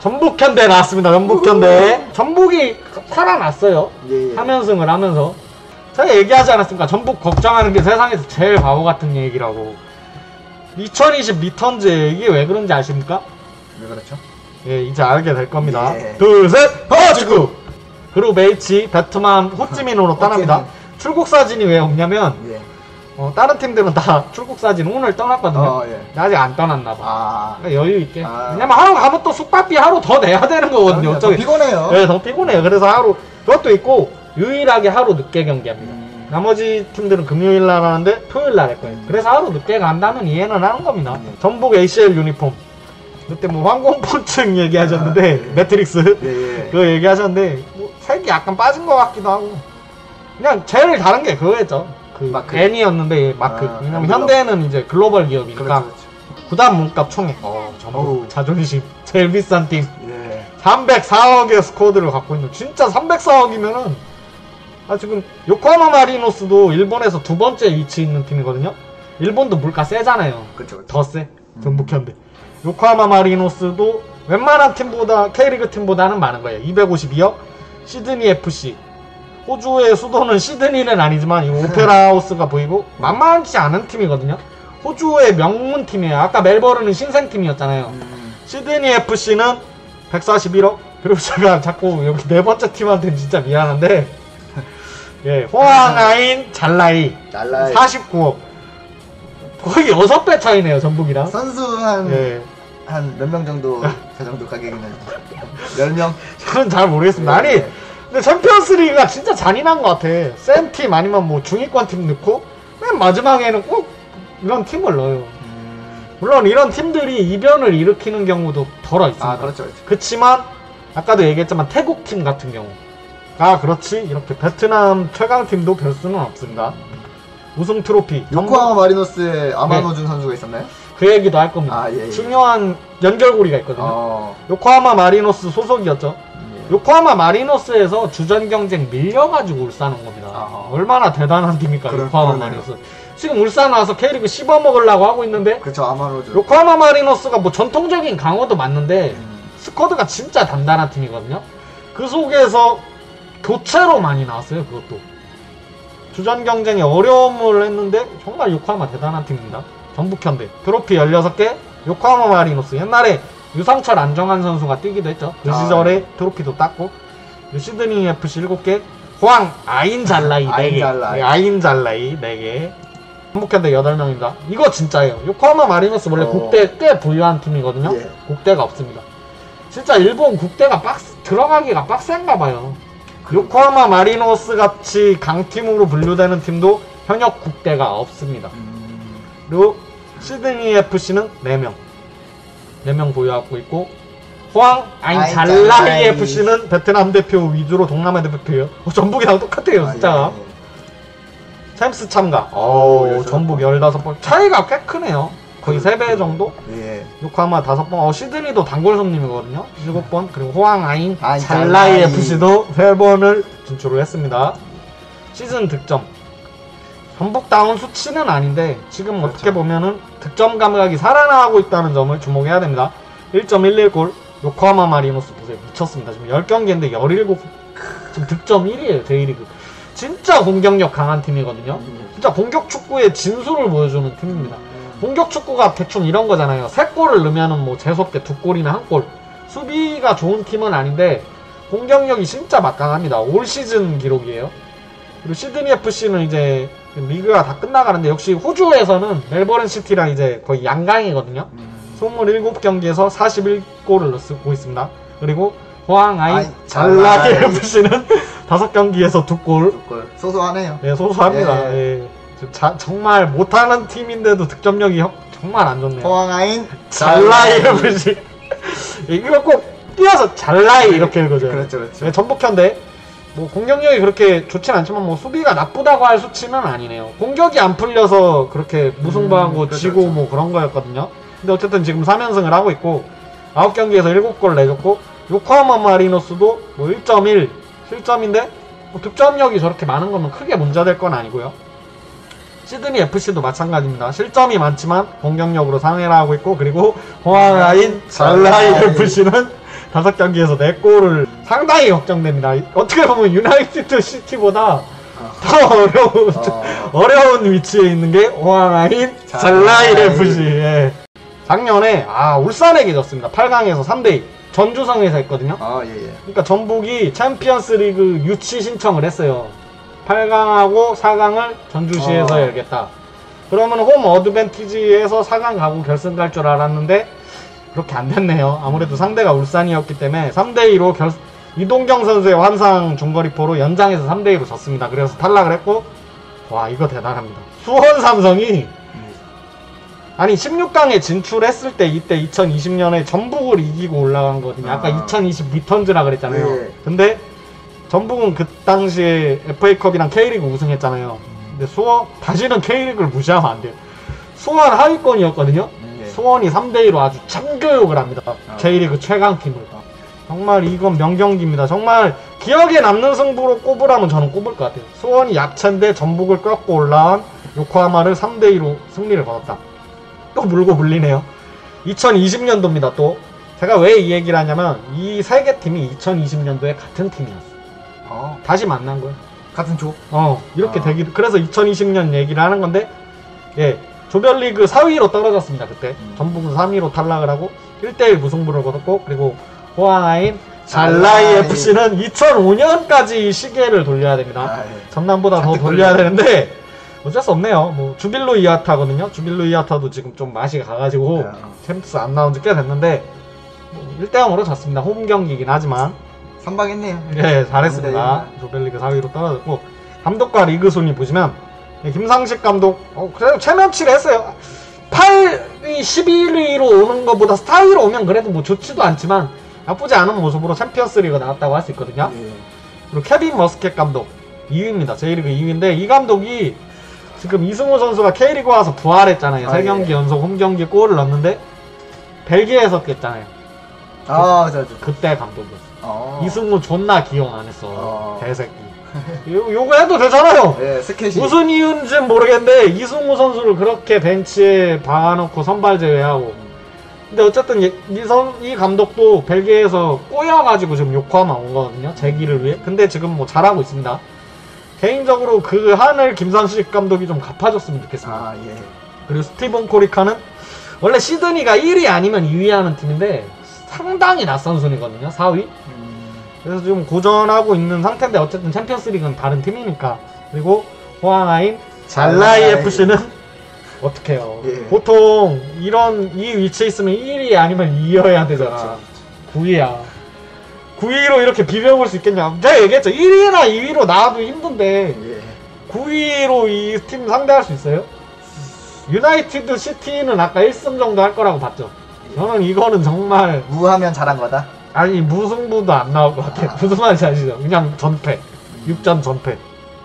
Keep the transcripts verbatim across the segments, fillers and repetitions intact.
전북현대 나왔습니다. 전북현대. 전북이 살아났어요. 예, 예. 삼 연승을 하면서. 제가 얘기하지 않았습니까? 전북 걱정하는 게 세상에서 제일 바보 같은 얘기라고. 이천이십 리턴즈 이게 왜 그런지 아십니까? 왜 그렇죠? 예, 이제 알게 될 겁니다. 예. 둘, 셋, 허축구! 그룹 H, 베트남, 호찌민으로 떠납니다. 출국 사진이 왜 없냐면, 예. 어, 다른 팀들은 다 출국 사진 오늘 떠났거든요. 어, 예. 아직 안 떠났나봐. 아. 그러니까 여유 있게. 아. 왜냐면 하루 가면 또 숙박비 하루 더 내야 되는 거거든요. 더 어차피. 피곤해요. 네, 더 피곤해요. 그래서 하루, 그것도 있고, 유일하게 하루 늦게 경기합니다. 음. 나머지 팀들은 금요일 날 하는데 토요일 날 할 거예요. 그래서 하루 늦게 간다면 이해는 하는 겁니다. 음. 전북 에이씨엘 유니폼. 그때 뭐 황공포증 얘기하셨는데, 아, 예. 매트릭스. 예, 예. 그거 얘기하셨는데, 뭐, 색이 약간 빠진 것 같기도 하고. 그냥 제일 다른 게 그거였죠. 그 마크. N이었는데 마크. 아, 왜냐면 글로벌. 현대는 이제 글로벌 기업이니까. 그렇죠, 그렇죠. 구단 몸값 총액. 어, 전북. 어우. 자존심. 제일 비싼 팀. 예. 삼백사억의 스쿼드를 갖고 있는. 진짜 삼백사억이면은, 아, 지금, 요코하마 마리노스도 일본에서 두 번째 위치에 있는 팀이거든요? 일본도 물가 세잖아요. 그렇죠, 그렇죠. 더 세. 전북현대. 요코하마 마리노스도 웬만한 팀보다, K리그 팀보다는 많은 거예요. 이백오십이억. 시드니 에프씨. 호주의 수도는 시드니는 아니지만, 이 오페라 하우스가 보이고, 만만치 않은 팀이거든요? 호주의 명문 팀이에요. 아까 멜버른은 신생팀이었잖아요. 음. 시드니 에프씨는 백사십일억. 그리고 제가 자꾸 여기 네 번째 팀한테는 진짜 미안한데, 예, 호앙아인 잘라이. 날라이. 사십구억. 거의 여섯 배 차이네요, 전북이랑. 선수 한, 예. 한 몇 명 정도, 그 정도 가격이면. 열 명? 저는 잘 모르겠습니다. 아니, 예. 근데 챔피언스 리그가 진짜 잔인한 것 같아. 센 팀 아니면 뭐 중위권 팀 넣고, 맨 마지막에는 꼭 이런 팀을 넣어요. 음. 물론 이런 팀들이 이변을 일으키는 경우도 덜어 있습니다. 아, 그렇죠, 그렇죠. 그치만, 아까도 얘기했지만 태국 팀 같은 경우. 아, 그렇지. 이렇게 베트남 최강팀도 별 수는 없습니다. 우승 트로피. 요코하마 마리노스에 아마노준 선수가 있었나요? 그 얘기도 할 겁니다. 아, 예, 예. 중요한 연결고리가 있거든요. 어. 요코하마 마리노스 소속이었죠. 예. 요코하마 마리노스에서 주전 경쟁 밀려가지고 울산 온 겁니다. 아하. 얼마나 대단한 팀입니까, 그러- 요코하마 그러네요. 마리노스. 지금 울산 와서 K리그 씹어먹으려고 하고 있는데, 그렇죠, 아마노준. 요코하마 마리노스가 뭐 전통적인 강호도 맞는데, 음. 스쿼드가 진짜 단단한 팀이거든요. 그 속에서 교체로 많이 나왔어요, 그것도. 주전 경쟁에 어려움을 했는데, 정말 요코하마 대단한 팀입니다. 전북현대. 트로피 열여섯 개, 요코하마 마리노스. 옛날에 유상철 안정환 선수가 뛰기도 했죠. 그 아, 시절에 네. 트로피도 땄고, 시드니 에프씨 일곱 개, 호황 아인 잘라이 네 개. 아인 잘라이. 아인 잘라이 네 개. 전북현대 여덟 명입니다. 이거 진짜예요. 요코하마 마리노스 원래 어. 국대 꽤 부유한 팀이거든요. 예. 국대가 없습니다. 진짜 일본 국대가 빡스, 들어가기가 빡센가 봐요. 요코하마 마리노스 같이 강팀으로 분류되는 팀도 현역 국대가 없습니다. 음. 그리고 시드니 에프씨는 네 명. 네 명 보유하고 있고, 호황 아인 아인 잘라이 잘라이. 에프씨는 베트남 대표 위주로 동남아 대표예요. 어, 전북이랑 똑같아요, 진짜. 아, 예, 예. 챔스 참가. 오, 오, 열여섯 전북 번. 열다섯 번. 차이가 꽤 크네요. 거의 세 배 정도? 예. 요코하마 다섯 번, 어, 시드니도 단골 손님이거든요. 일곱 번, 그리고 호황 아인 아인 잘라이 잘라이. 에프씨도 세 번을 진출을 했습니다. 시즌 득점. 전북다운 수치는 아닌데, 지금 그렇죠. 어떻게 보면은 득점 감각이 살아나고 있다는 점을 주목해야 됩니다. 일 점 일일 골, 요코하마 마리노스 보세요. 미쳤습니다. 지금 십 경기인데 십칠, 지금 득점 일 위에요, 제이리그. 진짜 공격력 강한 팀이거든요. 진짜 공격 축구의 진수를 보여주는 팀입니다. 공격 축구가 대충 이런 거잖아요. 세 골을 넣으면은 뭐 재수없게 두 골이나 한 골. 수비가 좋은 팀은 아닌데 공격력이 진짜 막강합니다. 올 시즌 기록이에요. 그리고 시드니 에프씨는 이제 리그가 다 끝나가는데 역시 호주에서는 멜버른 시티랑 이제 거의 양강이거든요. 이십칠 경기에서 사십일 골을 넣고 있습니다. 그리고 호황 아인 아이, 잘라이 잘라이. 에프씨는 다섯 경기에서 두 골. 골. 소소하네요. 예, 소소합니다. 예. 예. 자, 정말 못하는 팀인데도 득점력이 형- 정말 안 좋네요. 호황아인 잘라이 에프씨. 이거 꼭 띄어서 잘라이 이렇게 읽어줘요. 그렇죠, 그렇죠. 예, 전북현대 뭐 공격력이 그렇게 좋진 않지만 뭐 수비가 나쁘다고 할 수치는 아니네요. 공격이 안 풀려서 그렇게 무승부하고 음, 그렇죠, 지고 그렇죠. 뭐 그런 거였거든요. 근데 어쨌든 지금 삼 연승을 하고 있고 아홉 경기에서 일곱 골 내줬고 요코하마 마리노스도 뭐 일 점 일 실점인데 뭐 득점력이 저렇게 많은 거면 크게 문제될 건 아니고요. 시드니 에프씨도 마찬가지입니다. 실점이 많지만 공격력으로 상회를 하고 있고 그리고 호황아인 잘라이 에프씨는 다섯 경기에서 네 골을 상당히 걱정됩니다. 어떻게 보면 유나이티드 시티보다 더 어려운, 어. 어려운 위치에 있는 게 호황아인 잘라이 에프씨. 예. 작년에, 아, 울산에게 졌습니다. 팔 강에서 삼 대 이. 전주성에서 했거든요. 아, 예, 예. 그러니까 전북이 챔피언스 리그 유치 신청을 했어요. 팔 강하고 사 강을 전주시에서 어. 열겠다. 그러면 홈 어드밴티지에서 사 강 가고 결승 갈 줄 알았는데, 그렇게 안 됐네요. 아무래도 상대가 울산이었기 때문에 삼 대 이로 결, 이동경 선수의 환상 중거리포로 연장에서 삼 대 이로 졌습니다. 그래서 탈락을 했고, 와, 이거 대단합니다. 수원 삼성이, 아니, 십육 강에 진출했을 때, 이때 이천이십 년에 전북을 이기고 올라간 거거든요. 아까 아. 이천이십 리턴즈라 그랬잖아요. 네. 근데, 전북은 그 당시에 에프에이컵이랑 K리그 우승했잖아요. 근데 수원, 다시는 K리그를 무시하면 안 돼요. 수원 하위권이었거든요. 네. 수원이 삼 대 이로 아주 참교육을 합니다. 아. K리그 최강팀을. 정말 이건 명경기입니다. 정말 기억에 남는 승부로 꼽으라면 저는 꼽을 것 같아요. 수원이 약체인데 전북을 꺾고 올라온 요코하마를 삼 대 이로 승리를 거뒀다. 또 물고 물리네요. 이천이십 년도입니다. 또 제가 왜 이 얘기를 하냐면 이 세 개 팀이 이천이십 년도에 같은 팀이었어. 어. 다시 만난 거예요. 같은 조? 어, 이렇게 아. 되기. 그래서 이천이십 년 얘기를 하는 건데, 예, 조별리그 사 위로 떨어졌습니다. 그때 음. 전북은 삼 위로 탈락을 하고 일 대 일 무승부를 거뒀고, 그리고 호황아인 잘라이 에프씨는 이천오 년까지 시계를 돌려야 됩니다. 아, 예. 전남보다 더 돌려야 되는데 어쩔 수 없네요. 뭐 주빌루 이아타거든요. 주빌루 이아타도 지금 좀 맛이 가가지고 야. 챔프스 안 나온 지 꽤 됐는데 뭐 일 대 영으로 졌습니다. 홈 경기이긴 하지만 선방했네요. 예, 잘했습니다. 조별리그 사 위로 떨어졌고, 감독과 리그 순위 보시면 예, 김상식 감독 어, 그래도 최면치를 했어요. 팔 위, 십일 위로 오는 것보다 사 위로 오면 그래도 뭐 좋지도 않지만 나쁘지 않은 모습으로 챔피언스 리그 나왔다고 할 수 있거든요. 예. 그리고 케빈 머스켓 감독 이 위입니다. J리그 이 위인데 이 감독이 지금 이승우 선수가 K리그 와서 부활했잖아요. 아, 세 경기 예. 연속 홈 경기 골을 넣었는데 벨기에에서 깼잖아요. 아, 저, 저. 그때 감독이었어. 아. 이승우 존나 기용 안 했어. 아. 개새끼. 요, 요거 해도 되잖아요. 예, 스케치. 무슨 이유인지는 모르겠는데 이승우 선수를 그렇게 벤치에 박아놓고 선발 제외하고. 근데 어쨌든 이, 이, 선, 이 감독도 벨기에에서 꼬여가지고 지금 요코하마 온 거거든요. 재기를 위해. 근데 지금 뭐 잘하고 있습니다. 개인적으로 그 한을 김상식 감독이 좀 갚아줬으면 좋겠습니다. 아, 예. 그리고 스티븐 코리카는 원래 시드니가 일 위 아니면 이 위 하는 팀인데 상당히 낯선 순위거든요. 사 위. 음. 그래서 지금 고전하고 있는 상태인데 어쨌든 챔피언스 리그는 다른 팀이니까. 그리고 호황아인 잘라이 에프씨는 어떻게 해요. 예. 보통 이런 이 위치에 있으면 일 위 아니면 이 위여야 되잖아. 그렇죠. 구 위야. 구 위로 이렇게 비벼볼 수 있겠냐. 제가 얘기했죠. 일 위나 이 위로 나와도 힘든데 예. 구 위로 이 팀 상대할 수 있어요? 유나이티드 시티는 아까 일 승 정도 할 거라고 봤죠. 저는 이거는 정말 무하면 잘한 거다? 아니 무승부도 안 나올 것 같아요. 아. 무슨 말인지 아시죠? 그냥 전패. 육 전 전패.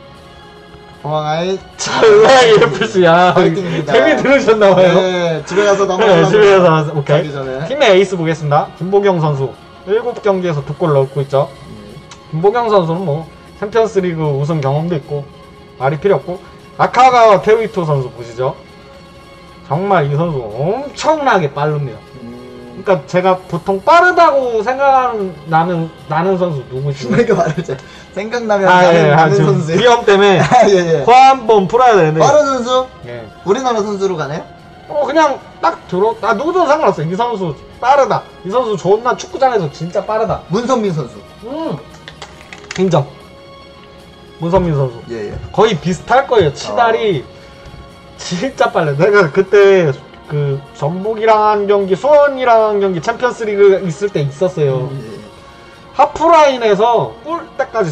호황아인 잘라이 에프씨야. 재미 들으셨나봐요. 네, 집에 가서 넘어가. 네, 집에 가서 오케이. 팀의 에이스 보겠습니다. 김보경 선수 일곱 경기에서 두 골 넣고 있죠. 음. 김보경 선수는 뭐 챔피언스리그 우승 경험도 있고 말이 필요 없고, 아카가와 테우이토 선수 보시죠. 정말 이 선수 엄청나게 빠릅니다. 음. 그러니까 제가 보통 빠르다고 생각하는 나는 나는 선수 누구시죠? 그렇게 말하자. 생각나면 아, 나는, 예, 나는 지금 선수. 위험 때문에 아, 예, 예. 화 한번 풀어야 되는데. 빠른 선수? 예. 우리나라 선수로 가나요? 어 그냥 딱 들어. 아 누구든 상관없어요. 이 선수 빠르다. 이 선수 존나 축구장에서 진짜 빠르다. 문선민 선수. 음. 인정. 문선민 선수. 예, 예. 거의 비슷할 거예요. 치달이 어. 진짜 빨라. 내가 그때 그 전북이랑 한 경기, 수원이랑 한 경기 챔피언스리그 있을 때 있었어요. 음, 예. 하프라인에서 골대까지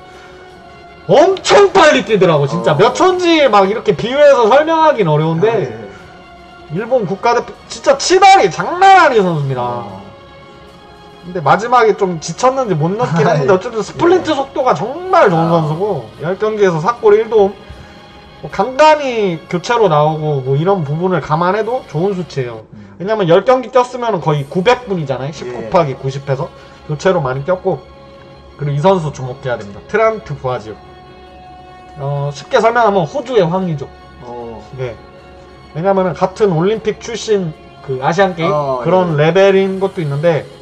엄청 빨리 뛰더라고. 진짜 어. 몇 초인지 막 이렇게 비유해서 설명하긴 어려운데 아, 예. 일본 국가대표 진짜 치달이 장난 아닌 선수입니다. 어. 근데 마지막에 좀 지쳤는지 못 넣긴 했는데 아, 예. 어쨌든 스플린트 예. 속도가 정말 좋은 아. 선수고 십 경기에서 사 골 일 도움. 뭐 간간히 교체로 나오고 뭐 이런 부분을 감안해도 좋은 수치예요. 음. 왜냐면 십 경기 뛰었으면 거의 구백 분이잖아요. 십 예. 곱하기 구십해서 교체로 많이 뛰었고. 그리고 이 선수 주목해야 됩니다. 트란트 부아지오. 어, 쉽게 설명하면 호주의 황의조. 어. 네. 왜냐면은 같은 올림픽 출신 그 아시안 게임 어, 그런 예. 레벨인 것도 있는데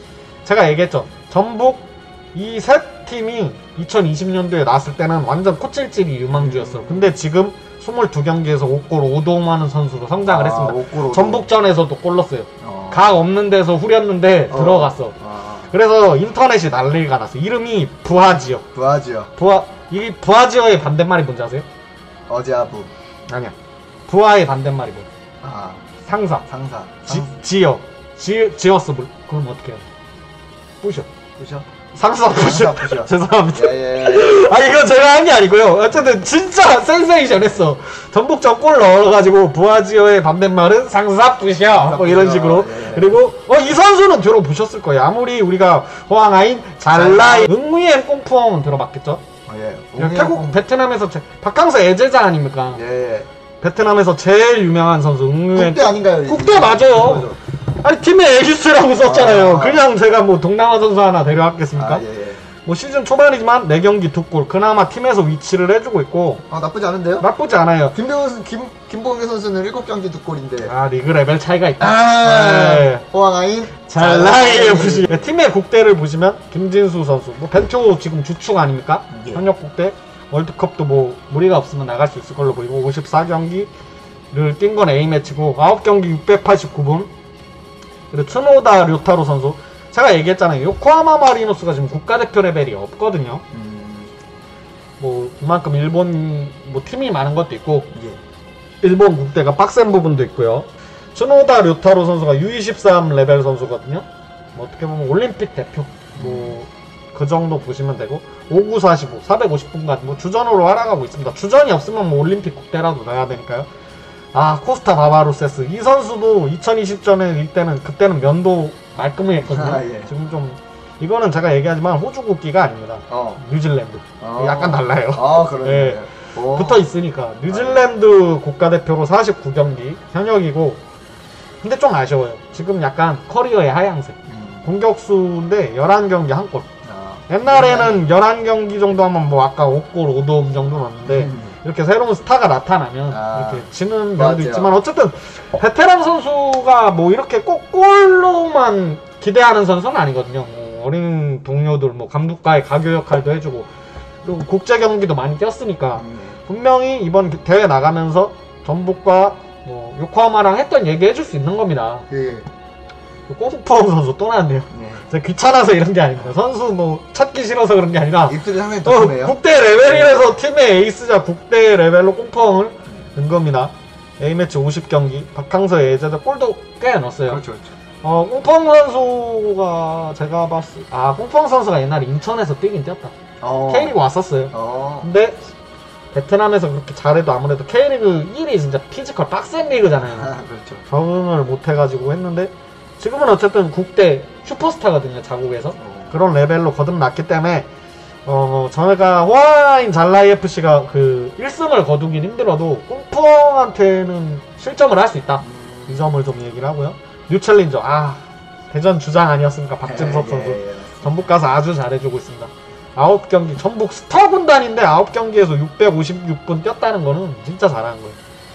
제가 얘기했죠. 전북 이 세 팀이 이천이십 년도에 나왔을 때는 완전 코찔찔이 유망주였어요. 근데 지금 이십이 경기에서 오 골 오 도움하는 선수로 성장을 아, 했습니다. 오 골 오 도움. 전북전에서도 골 넣었어요. 어. 각 없는 데서 후렸는데 어. 들어갔어. 아, 그래서 인터넷이 난리가 났어. 이름이 부하지어. 부하지요. 부하 이 부하지어의 반대말이 뭔지 아세요? 어제아부. 아니야. 부하의 반대말이 뭐야? 아, 상사. 상사. 지, 상, 지어. 지, 지었어. 뭐, 그럼 어떻게 해요? 부셔. 부셔? 상사 부셔. 상사 부셔. 죄송합니다. 예, 예. 아, 이거 제가 한 게 아니고요. 어쨌든 진짜 센세이션 했어. 전북전 골 넣어가지고 부하지어의 반대말은 상사 부셔. 뭐 이런 식으로. 예. 그리고 어, 이 선수는 들어보셨을 거예요. 아무리 우리가 호황아인, 잘라이, 응무이엔 꽁푸엉은 들어봤겠죠? 어, 예. 태국, 베트남에서 제, 박항서 애제자 아닙니까? 예, 예. 베트남에서 제일 유명한 선수 응무이엔. 국대 아닌가요? 국대 맞아요. 아니 팀에 에이스라고 썼잖아요. 아, 그냥 제가 뭐 동남아 선수 하나 데려왔겠습니까? 아, 예, 예. 뭐 시즌 초반이지만 네 경기 두 골. 그나마 팀에서 위치를 해주고 있고 아, 나쁘지 않은데요? 나쁘지 않아요. 김병호, 김, 김봉규 선수는 일곱 경기 두 골인데. 아 리그 레벨 차이가 있다. 아, 네. 호황아인. 잘라이 보시. 네, 팀의 국대를 보시면 김진수 선수, 뭐 벤투 지금 주축 아닙니까? 예. 현역 국대 월드컵도 뭐 무리가 없으면 나갈 수 있을 걸로 보이고 오십사 경기를 뛴 건 A 매치고 아홉 경기 육백팔십구 분. 그리고 츠노다 료타로 선수. 제가 얘기했잖아요. 요코하마 마리노스가 지금 국가대표 레벨이 없거든요. 음, 뭐 그만큼 일본 뭐 팀이 많은 것도 있고 예. 일본 국대가 빡센 부분도 있고요. 츠노다 료타로 선수가 유 이십삼 레벨 선수거든요. 뭐 어떻게 보면 올림픽 대표 뭐 그 정도 보시면 되고 오구사십오 사백오십 분까지 뭐 주전으로 활약하고 있습니다. 주전이 없으면 뭐 올림픽 국대라도 넣어야 되니까요. 아 코스타 바바로세스 이 선수도 이천이십 전에 이때는 그때는 면도 말끔했거든요. 아, 예. 지금 좀 이거는 제가 얘기하지만 호주 국기가 아닙니다. 어. 뉴질랜드 어. 약간 달라요. 아, 그러네. 예. 오. 붙어 있으니까 뉴질랜드 국가대표로 사십구 경기 현역이고 근데 좀 아쉬워요. 지금 약간 커리어의 하향세. 음. 공격수인데 열한 경기 한 골. 아. 옛날에는 열한 경기 정도 하면 뭐 아까 오 골 오 도움 정도 넣었는데 음. 이렇게 새로운 스타가 나타나면 아. 이렇게 지는 면도 맞아요. 있지만 어쨌든 베테랑 선수가 뭐 이렇게 꼭 골로만 기대하는 선수는 아니거든요. 뭐 어린 동료들 뭐 감독과의 가교 역할도 해주고 그리고 국제 경기도 많이 뛰었으니까 음. 분명히 이번 대회 나가면서 전북과 뭐 요코하마랑 했던 얘기 해줄 수 있는 겁니다. 예. 꼬프펑 선수 또 나왔네요. 네. 제가 귀찮아서 이런 게 아닙니다. 선수 뭐 찾기 싫어서 그런 게 아니라 입술이 상당히 어, 두툼해요. 국대 레벨이라서 팀의 에이스자 국대 레벨로 꽁펑을 낸 겁니다. A매치 오십 경기 박항서의 예제자 골도 꽤 넣었어요. 그렇죠, 그렇죠. 어, 꽁펑 선수가 제가 봤을 아 꽁펑 선수가 옛날에 인천에서 뛰긴 뛰었다. 어. K리그 왔었어요. 어. 근데 베트남에서 그렇게 잘해도 아무래도 K리그 일이 진짜 피지컬 빡센 리그잖아요. 아, 그렇죠. 적응을 못해가지고 했는데 지금은 어쨌든 국대 슈퍼스타거든요. 자국에서 그런 레벨로 거듭났기 때문에 어 저희가 호아인 잘라이 에프씨가 그 일 승을 거두긴 힘들어도 꽁펑한테는 실점을 할 수 있다. 이 점을 좀 얘기를 하고요. 뉴챌린저 아 대전 주장 아니었습니까? 박진섭 예, 선수 예, 예. 전북 가서 아주 잘해주고 있습니다. 아홉 경기 전북 스타 군단인데 아홉 경기에서 육백오십육 분 뛰었다는 거는 진짜 잘한 거예요.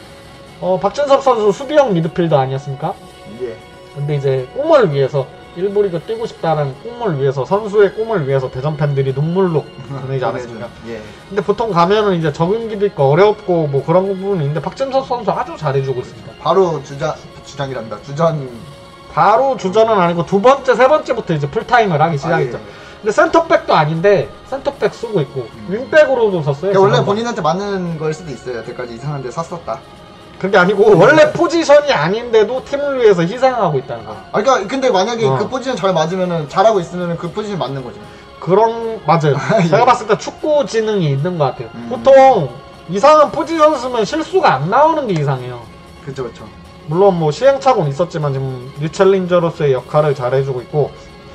어 박진섭 선수 수비형 미드필더 아니었습니까? 예. 근데 이제 꿈을 위해서 일부 리그 뛰고 싶다는 꿈을 위해서 선수의 꿈을 위해서 대전 팬들이 눈물로 보내지 않았습니까? 예. 근데 보통 가면은 이제 적응기도 있고 어렵고 뭐 그런 부분이 있는데 박진섭 선수 아주 잘해주고 있습니다. 바로 주장 주장이랍니다. 주전. 바로 주전은 아니고 두 번째 세 번째부터 이제 풀타임을 하기 시작했죠. 아, 예. 근데 센터백도 아닌데 센터백 쓰고 있고 윙백으로도 썼어요. 그러니까 원래 지난번. 본인한테 맞는 걸 수도 있어요. 여태까지 이상한데 샀었다. 그게 아니고 원래 포지션이 아닌데도 팀을 위해서 희생하고 있다는 거야. 아, 그러니까 근데 만약에 어. 그 포지션 잘 맞으면은 잘하고 있으면은 그 포지션 맞는 거죠. 그런 맞아요. 예. 제가 봤을 때 축구 지능이 있는 것 같아요. 음. 보통 이상한 포지션 쓰면 실수가 안 나오는 게 이상해요. 그렇죠, 그렇죠. 물론 뭐 시행착오는 있었지만 지금 뉴챌린저로서의 역할을 잘해주고 있고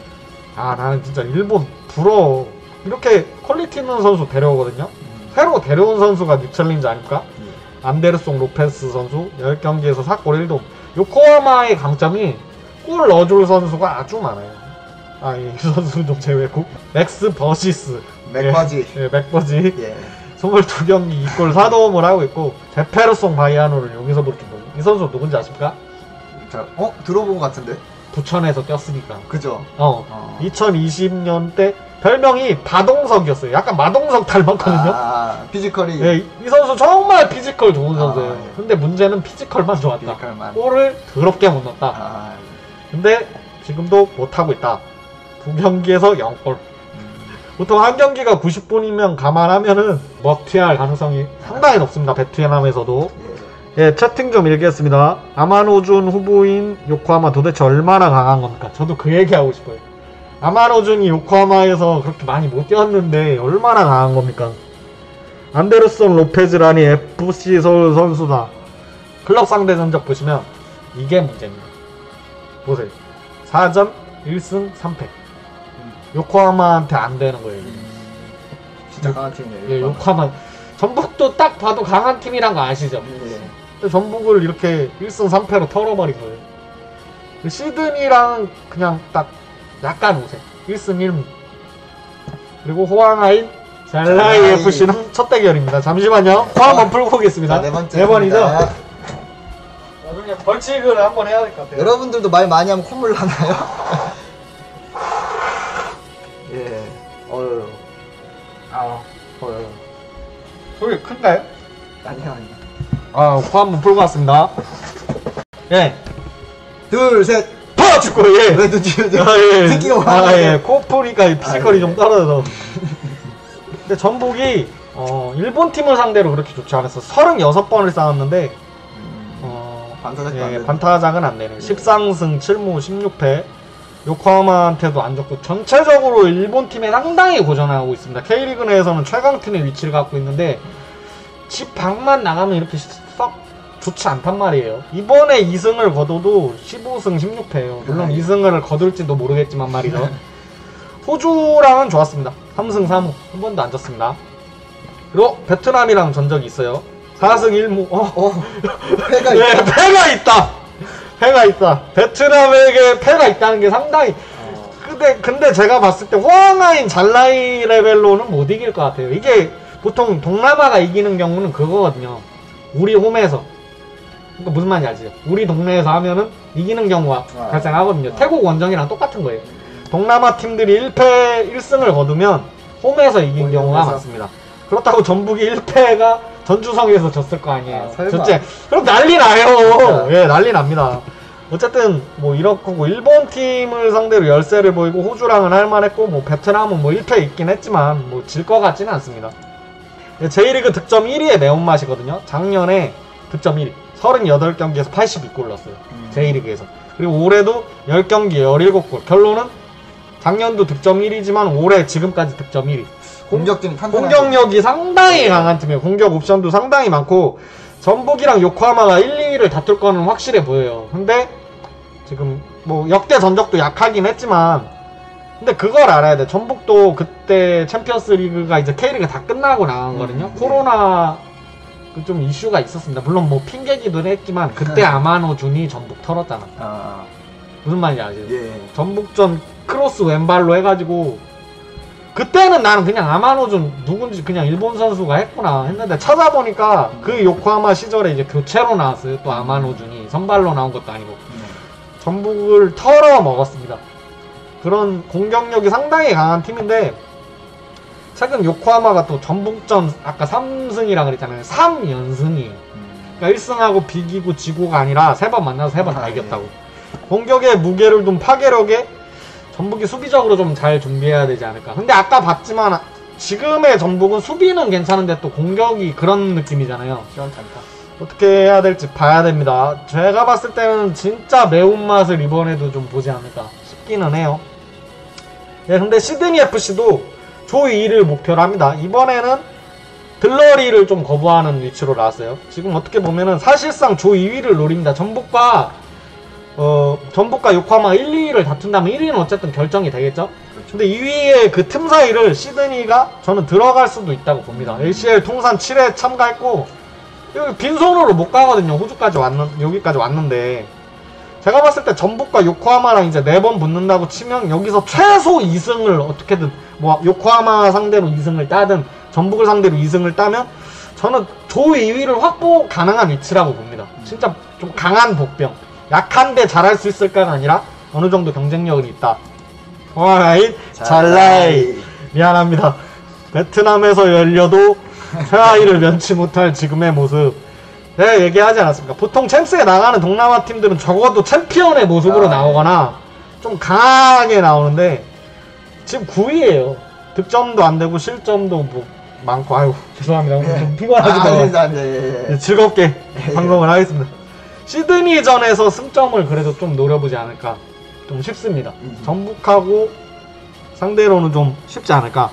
아 나는 진짜 일본 부러워. 이렇게 퀄리티 있는 선수 데려오거든요. 음. 새로 데려온 선수가 뉴챌린저 아닙니까? 예. 안데르송 로페스 선수 십 경기에서 사 골 일 도움. 요코하마의 강점이 골 넣어줄 선수가 아주 많아요. 아, 이 선수 좀 제외고 맥스 버시스 맥바지. 예, 예, 맥버지 예. 이십이 경기 이 골 사 도움을 하고 있고 제페르송 바이아노를 여기서 볼 줄 모르고 이 선수 누군지 아십니까? 자, 어 들어본 것 같은데. 부천에서 뛰었으니까. 그죠. 어. 어. 이천이십 년 때 별명이 바동석이었어요. 약간 마동석 닮았거든요. 아, 피지컬이. 예, 이 선수 정말 피지컬 좋은 아, 선수예요. 예. 근데 문제는 피지컬만 좋았다. 피지컬만. 골을 더럽게 못 넣었다. 아, 근데 지금도 못하고 있다. 두 경기에서 영 골. 음. 보통 한 경기가 구십 분이면 감안하면은 먹튀할 가능성이 상당히 높습니다. 베트남에서도. 예. 예, 채팅 좀 읽겠습니다. 아마노준 후보인 요코하마 도대체 얼마나 강한 겁니까? 저도 그 얘기하고 싶어요. 아마노준이 요코하마에서 그렇게 많이 못 뛰었는데 얼마나 강한 겁니까? 안데르손 로페즈라니 에프씨 서울 선수다. 클럽 상대 전적 보시면 이게 문제입니다. 보세요. 사 전 일 승 삼 패. 요코하마한테 안 되는 거예요. 음. 진짜 강한 팀이에요. 예, 요코하마. 전북도 딱 봐도 강한 팀이란 거 아시죠? 예. 근데 전북을 이렇게 일 승 삼 패로 털어버린 거예요. 시드니랑 그냥 딱 약간 우세. 일 승 일 무. 그리고 호황아인 잘라이 잘라이. 에프씨는 첫 대결입니다. 잠시만요. 코 한번 풀고 오겠습니다. 자, 네 번째. 네 번이죠? 나중에 벌칙을 한번 해야 될 것 같아요. 여러분들도 말 많이 하면 콧물 나나요? 예. 어휴. 아, 어, 소리 큰가요? 아니요, 아니요. 아, 코 한번 풀고 왔습니다. 예. 둘, 셋. 파! 죽고, 예. 왜 눈치, 아, 예. 새끼가 아, 예. 코 풀니까 피지컬이 아, 예. 좀 떨어져서. 근데 전북이, 어, 일본 팀을 상대로 그렇게 좋지 않았어. 서른여섯 번을 싸웠는데, 어, 반타작도 예, 안 되네. 반타작은 안 되네요. 십삼 승 칠 무 십육 패. 요코하마한테도 안 좋고, 전체적으로 일본 팀에 상당히 고전하고 있습니다. K리그 내에서는 최강팀의 위치를 갖고 있는데, 집 밖만 나가면 이렇게 썩 좋지 않단 말이에요. 이번에 이 승을 거둬도 십오 승 십육 패예요. 물론 아, 예. 이 승을 거둘지도 모르겠지만 말이죠. 호주랑은 좋았습니다. 삼 승 삼 무. 한 번도 안 졌습니다. 그리고 베트남이랑 전적이 있어요. 사 승 일 무. 어, 어, 패가 네, 있다. 패가 있다. 패가 있다. 베트남에게 패가 있다는 게 상당히. 어. 근데 근데 제가 봤을 때 호황아인 잘라이 레벨로는 못 이길 것 같아요. 이게 보통 동남아가 이기는 경우는 그거거든요. 우리 홈에서. 그러니까 무슨 말인지 알죠? 우리 동네에서 하면은 이기는 경우가 아. 발생하거든요. 아. 태국 원정이랑 똑같은 거예요. 동남아 팀들이 일 패 일 승을 거두면 홈에서 이긴 홈에서. 경우가 많습니다. 그렇다고 전북이 일 패가 전주성에서 졌을 거 아니에요. 아, 설마. 전체 그럼 난리 나요. 예, 난리 납니다. 어쨌든 뭐 이렇고 일본 팀을 상대로 열세를 보이고 호주랑은 할만했고 뭐 베트남은 뭐 일 패 있긴 했지만 뭐 질 것 같지는 않습니다. J리그 득점 일 위의 매운맛이거든요. 작년에 득점 일 위 서른여덟 경기에서 팔십이 골 넣었어요. 음. J리그에서. 그리고 올해도 십 경기에 십칠 골. 결론은 작년도 득점 일 위지만 올해 지금까지 득점 일 위. 공격진 탄탄하게. 공격력이 상당히 강한 팀이에요. 공격 옵션도 상당히 많고 전북이랑 요코하마가 일, 이 위를 다툴 거는 확실해 보여요. 근데 지금 뭐 역대 전적도 약하긴 했지만 근데 그걸 알아야 돼. 전북도 그때 챔피언스 리그가 이제 K리그 다 끝나고 나간 거거든요. 음, 코로나 그 좀 이슈가 있었습니다. 물론 뭐 핑계기도 했지만 그때 아마노준이 전북 털었잖아. 아, 무슨 말인지 아시죠? 예. 전북전 크로스 왼발로 해가지고 그때는 나는 그냥 아마노준 누군지 그냥 일본 선수가 했구나 했는데 찾아보니까 그 요코하마 시절에 이제 교체로 나왔어요. 또 아마노준이 선발로 나온 것도 아니고 네. 전북을 털어 먹었습니다. 그런 공격력이 상당히 강한 팀인데 최근 요코하마가 또 전북전 아까 삼 승이라 그랬잖아요. 삼 연승이에요. 음. 그러니까 일 승하고 비기고 지고가 아니라 세 번 만나서 세 번 다 아, 이겼다고. 공격의 무게를 둔 파괴력에 전북이 수비적으로 좀 잘 준비해야 되지 않을까. 근데 아까 봤지만 지금의 전북은 수비는 괜찮은데 또 공격이 그런 느낌이잖아요. 시원찮다. 어떻게 해야 될지 봐야 됩니다. 제가 봤을 때는 진짜 매운맛을 이번에도 좀 보지 않을까 싶기는 해요. 네, 근데 시드니 에프씨도 조 이 위를 목표로 합니다. 이번에는 들러리를 좀 거부하는 위치로 나왔어요. 지금 어떻게 보면은 사실상 조 이 위를 노립니다. 전북과 어 전북과 요코하마 일, 이 위를 다툰다면 일 위는 어쨌든 결정이 되겠죠. 근데 이 위의 그 틈 사이를 시드니가 저는 들어갈 수도 있다고 봅니다. 에이씨엘 통산 칠 회 참가했고 여기 빈손으로 못 가거든요. 호주까지 왔는 여기까지 왔는데 제가 봤을 때 전북과 요코하마랑 이제 네 번 붙는다고 치면 여기서 최소 이 승을 어떻게든 뭐 요코하마 상대로 이 승을 따든 전북을 상대로 이 승을 따면 저는 조 이 위를 확보 가능한 위치라고 봅니다. 진짜 좀 강한 복병. 약한데 잘할 수 있을까가 아니라 어느 정도 경쟁력은 있다. 호황아인 잘라이. 미안합니다. 베트남에서 열려도 최하위를 면치 못할 지금의 모습. 내가 얘기하지 않았습니까? 보통 챔스에 나가는 동남아 팀들은 적어도 챔피언의 모습으로 아, 나오거나 좀 강하게 나오는데 지금 구 위예요. 득점도 안 되고 실점도 뭐 많고. 아유 죄송합니다. 오늘 좀 피곤하기도 아, 해요. 아닙니다, 아닙니다. 예, 예. 즐겁게 예. 방송을 하겠습니다. 시드니전에서 승점을 그래도 좀 노려보지 않을까 좀 쉽습니다. 음. 전북하고 상대로는 좀 쉽지 않을까.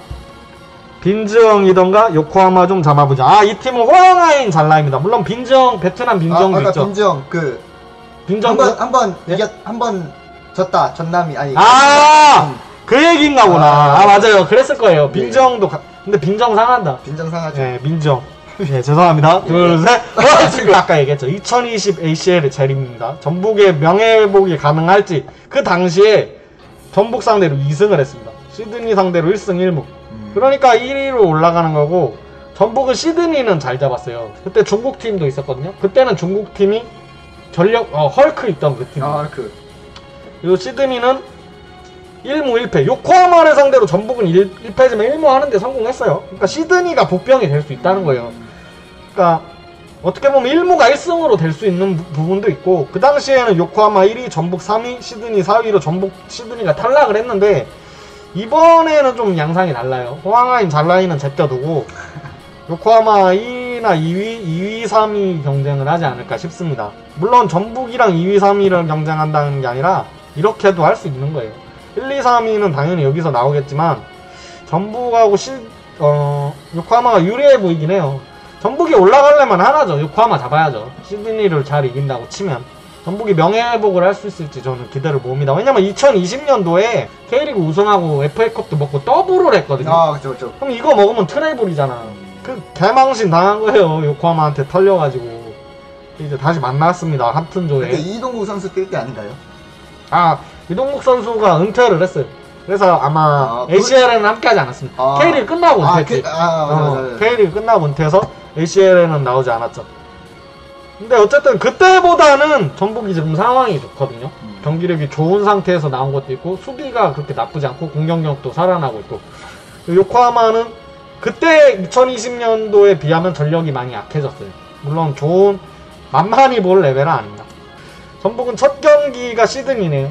빈정이던가 요코하마 좀 잡아보자. 아, 이 팀은 호황아인 잘라입니다. 물론 빈정, 베트남 빈정도 아, 아까 있죠. 빈정 그 빈정 한번 한번 네? 이겼 한번 졌다 전남이 아니 아, 음, 그 얘기인가 보나. 아, 아, 맞아요. 그랬을 거예요. 네. 빈정도 가... 근데 빈정 상한다. 빈정 상하죠. 네, 민정. 네, 죄송합니다. 둘, 셋. 어, 지금 아까 얘기했죠. 이천이십 에이씨엘 재림입니다. 전북의 명예회복이 가능할지. 그 당시에 전북 상대로 이 승을 했습니다. 시드니 상대로 일 승 일 무. 음. 그러니까 일 위로 올라가는 거고, 전북은 시드니는 잘 잡았어요. 그때 중국 팀도 있었거든요. 그때는 중국 팀이 전력, 어, 헐크 있던 그 팀. 아, 그 그리고 시드니는 일 무 일 패. 요코하마를 상대로 전북은 일 패지만 일 무 하는데 성공했어요. 그러니까 시드니가 복병이 될 수 있다는 거예요. 그러니까 어떻게 보면 일 무가 일 승으로 될 수 있는 부, 부분도 있고, 그 당시에는 요코하마 일 위, 전북 삼 위, 시드니 사 위로 전북, 시드니가 탈락을 했는데 이번에는 좀 양상이 달라요. 호황아인 잘라이는 제껴두고 요코하마 일 위나 이 위, 이 위, 삼 위 경쟁을 하지 않을까 싶습니다. 물론 전북이랑 이 위, 삼 위를 경쟁한다는 게 아니라 이렇게도 할 수 있는 거예요. 일, 이, 삼 위는 당연히 여기서 나오겠지만 전북하고 시, 어, 요코하마가 유리해 보이긴 해요. 전북이 올라가려면 하나죠. 요코하마 잡아야죠. 시드니를 잘 이긴다고 치면 전북이 명예회복을 할 수 있을지 저는 기대를 봅니다. 왜냐면 이천이십 년도에 K리그 우승하고 에프에이컵도 먹고 더블을 했거든요. 아, 그쵸, 그쵸. 그럼 이거 먹으면 트래블이잖아. 그 개망신 당한 거예요. 요코하마한테 털려가지고. 이제 다시 만났습니다. 같은 조에. 그때 이동국 선수 뛸 때 아닌가요? 아, 이동국 선수가 은퇴를 했어요. 그래서 아마 아, 그- 에이씨엘에는 함께하지 않았습니다. 아. K리그 끝나고 아, 은퇴했지. 그- 아, 맞아, 맞아, 맞아. K리그 끝나고 은퇴해서 에이씨엘에는 나오지 않았죠. 근데 어쨌든 그때보다는 전북이 지금 상황이 좋거든요. 음. 경기력이 좋은 상태에서 나온 것도 있고 수비가 그렇게 나쁘지 않고 공격력도 살아나고 있고, 요코하마는 그때 이천이십 년도에 비하면 전력이 많이 약해졌어요. 물론 좋은 만만히 볼 레벨은 아닙니다. 전북은 첫 경기가 시드니네요.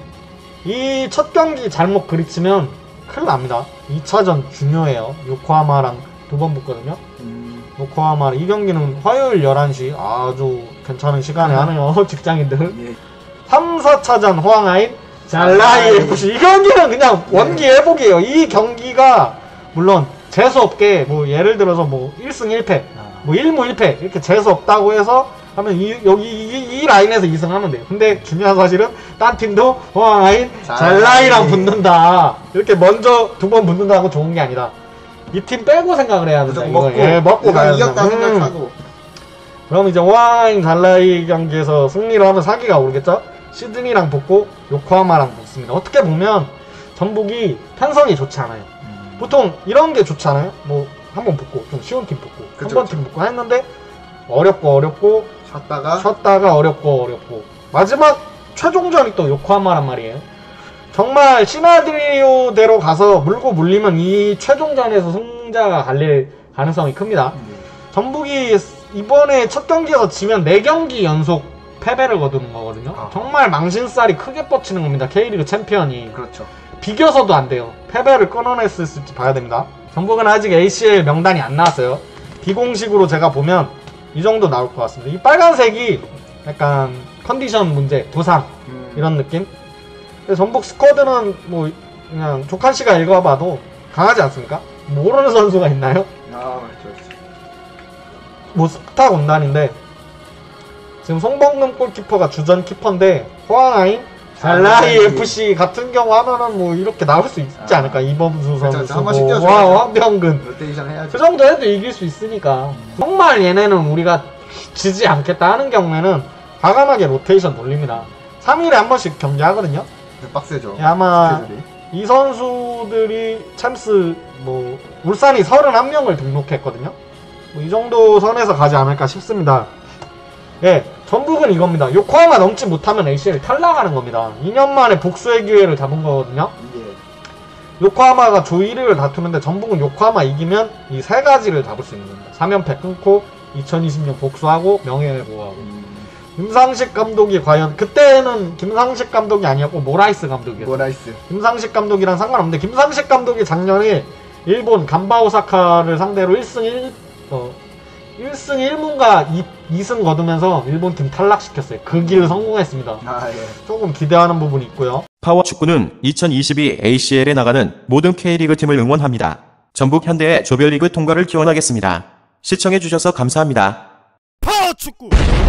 이 첫 경기 잘못 그리치면 큰일 납니다. 이 차전 중요해요. 요코하마랑 두 번 붙거든요. 음. 요코하마 이 경기는 화요일 열한 시 아주 괜찮은 시간에 하네요. 직장인들. 예. 삼, 사 차전 호황아인 잘라이 에프씨. 이 경기는 그냥 원기 회복이에요. 이 경기가 물론 재수없게 뭐 예를 들어서 뭐 일 승 일 패 아. 뭐 일 무 일 패 이렇게 재수없다고 해서 하면 이, 여기 이, 이 라인에서 이 승 하면 돼요. 근데 중요한 사실은 딴 팀도 호황아인 잘라이랑 붙는다. 이렇게 먼저 두 번 붙는다고 좋은 게 아니라 이 팀 빼고 생각을 해야 된다. 무조건 이거. 먹고, 예, 먹고 이거 가야 이겼다 된다. 음. 생각하고. 그럼 이제 호황아인 잘라이 경기에서 승리를 하면 사기가 오르겠죠? 시드니랑 붙고 요코하마랑 붙습니다. 어떻게 보면 전북이 편성이 좋지 않아요. 음. 보통 이런 게 좋지 않아요? 뭐 한 번 붙고 좀 쉬운 팀 붙고 한 그쵸, 번 그쵸. 팀 붙고 했는데 어렵고 어렵고 쉬었다가 쉬었다가 어렵고 어렵고 마지막 최종전이 또 요코하마란 말이에요. 정말 시나리오대로 가서 물고 물리면 이 최종전에서 승자가 갈릴 가능성이 큽니다. 음. 전북이 이번에 첫 경기에서 지면 네 경기 연속 패배를 거두는 거거든요. 아. 정말 망신살이 크게 뻗치는 겁니다. K리그 챔피언이. 그렇죠. 비겨서도 안 돼요. 패배를 끊어냈을지 봐야 됩니다. 전북은 아직 에이씨엘 명단이 안 나왔어요. 비공식으로 제가 보면 이 정도 나올 것 같습니다. 이 빨간색이 약간 컨디션 문제, 부상 음. 이런 느낌. 근데 전북 스쿼드는 뭐 그냥 조칸 씨가 읽어봐도 강하지 않습니까? 모르는 선수가 있나요? 아, 그렇죠, 그렇죠. 뭐 스타 군단인데 지금 송범금 골키퍼가 주전 키퍼인데 호황아인 잘라이 에프씨 같은 경우 하면은 뭐 이렇게 나올 수 있지 아. 않을까. 이범수 그쵸, 선수, 한 번씩 뭐, 뛰어줘야죠. 와, 황병근 로테이션 해야죠. 그 정도 해도 이길 수 있으니까. 정말 얘네는 우리가 지지 않겠다 하는 경우에는 과감하게 로테이션 돌립니다. 삼 일에 한 번씩 경기하거든요. 빡세죠. 아마 스케줄이. 이 선수들이 챔스 뭐 울산이 서른한 명을 등록했거든요. 뭐 이 정도 선에서 가지 않을까 싶습니다. 예, 전북은 이겁니다. 요코하마 넘지 못하면 에이씨엘 탈락하는 겁니다. 이 년 만에 복수의 기회를 잡은 거거든요. 예. 요코하마가 조 일 위를 다투는데 전북은 요코하마 이기면 이 세 가지를 잡을 수 있는 겁니다. 삼 연패 끊고 이천이십 년 복수하고 명예회복하고. 음, 김상식 감독이 과연 그때는 김상식 감독이 아니었고 모라이스 감독이었어요. 모라이스. 김상식 감독이랑 상관없는데 김상식 감독이 작년에 일본 간바 오사카를 상대로 일 승 일, 어, 일 승 일 무인가 이 승 거두면서 일본 팀 탈락시켰어요. 그 길을 성공했습니다. 아, 예. 조금 기대하는 부분이 있고요. 파워축구는 이천이십이 에이씨엘에 나가는 모든 K리그 팀을 응원합니다. 전북 현대의 조별리그 통과를 기원하겠습니다. 시청해주셔서 감사합니다. 파워축구